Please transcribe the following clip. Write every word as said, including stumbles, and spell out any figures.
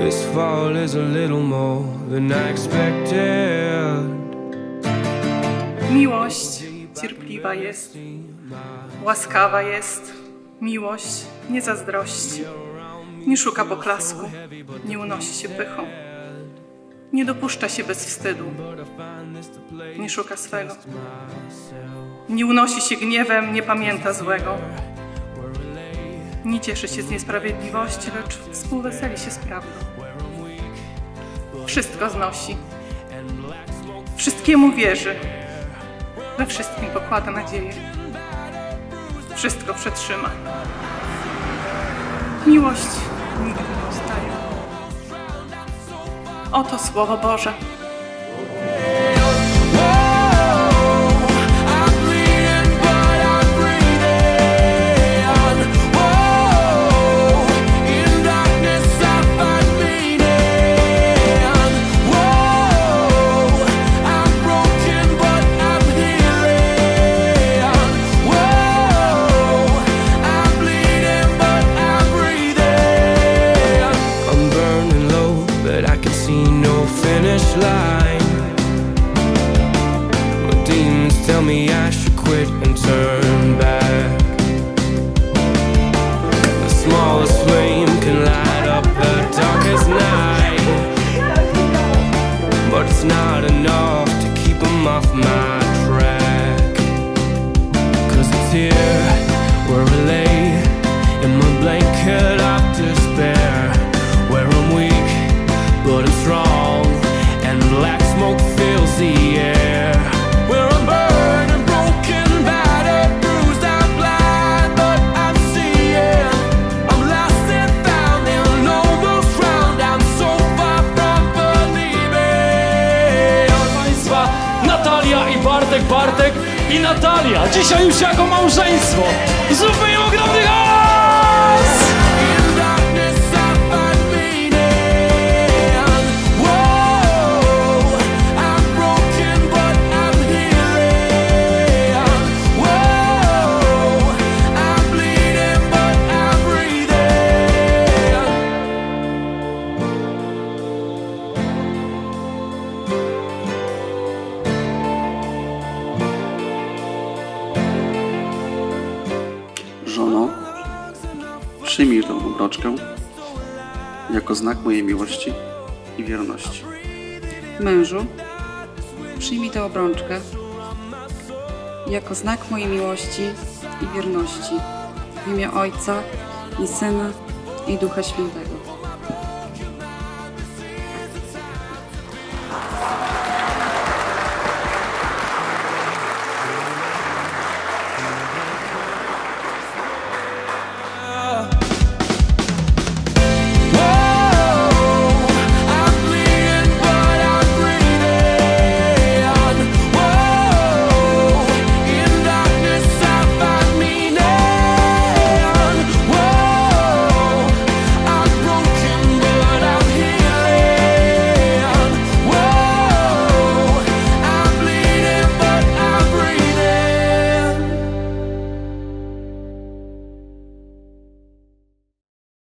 This fall is a little more than I expected. Miłość cierpliwa jest, łaskawa jest. Miłość nie zazdrości, nie szuka poklasku, nie unosi się pychą, nie dopuszcza się bez wstydu, nie szuka swego, nie unosi się gniewem, nie pamięta złego, nie cieszy się z niesprawiedliwości, lecz współweseli się z prawdą. Wszystko znosi, wszystkiemu wierzy, we wszystkim pokłada nadzieję. Wszystko przetrzyma. Miłość nigdy nie ustaje. Oto Słowo Boże. Tell me I should quit and turn back. The smallest flame can light up the darkest night, but it's not enough to keep them off my track. Cause it's here where I lay in my blanket of despair, where I'm weak but I'm strong and black smoke fills the air. Where I'm burning, broken, battered, bruised, I'm blind, but I'm seeing. I'm lost and found and almost drowned. I'm so far from believing. Proszę Państwa, Natalia i Bartek, Bartek i Natalia, dzisiaj już jako małżeństwo. Zróbmy im ogromny hałas! Żono, przyjmij tę obrączkę jako znak mojej miłości i wierności. Mężu, przyjmij tę obrączkę jako znak mojej miłości i wierności w imię Ojca i Syna i Ducha Świętego.